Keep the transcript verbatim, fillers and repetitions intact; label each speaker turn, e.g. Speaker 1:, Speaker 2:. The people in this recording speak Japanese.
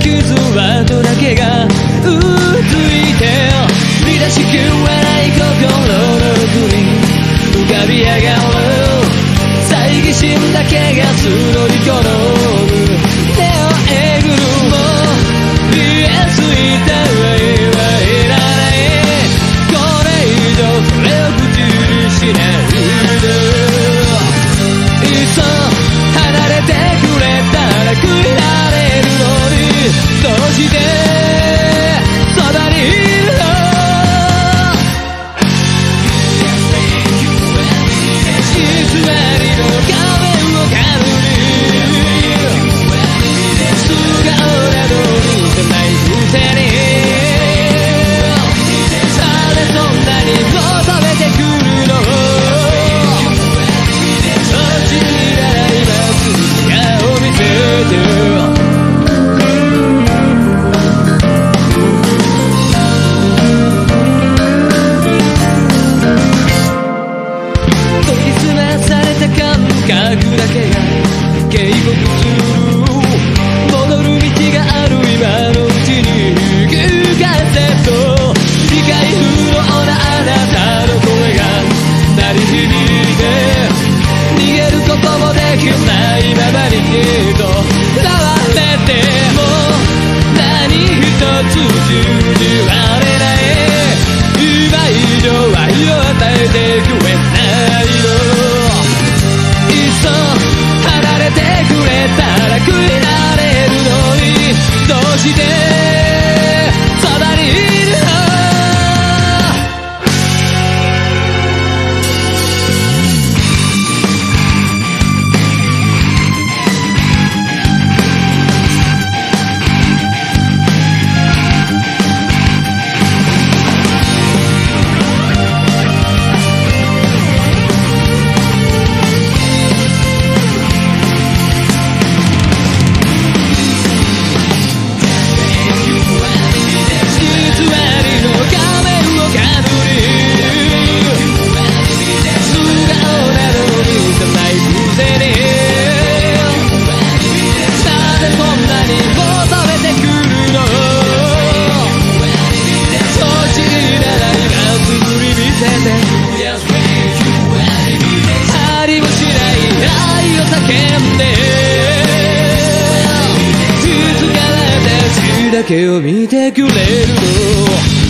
Speaker 1: 傷跡だけがうついて見出しきれない心の奥に浮かび上がる猜疑心だけが募り込む手をえぐるも見えついた愛はいらないこれ以上それを口にしないでいっそ離れてくれたら悔いられるのにどうしてそばにいるの偽りの画面をかぶり素顔など見せないくせにされそんなに求めてくるの落ちになら今姿を見せて感覚だけが警告する戻る道がある今のうちに行かせと理解不能なあなたの声が鳴り響いて逃げることもできないままにきっと触れても何一つ信じられない今以上愛を与えてくれないの離れてくれたら悔いられるのにどうしてそばにいるのありもしない愛を叫んで気づかれた血だけを見てくれるの